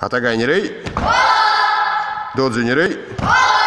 戦いにれい。どうぞにれい。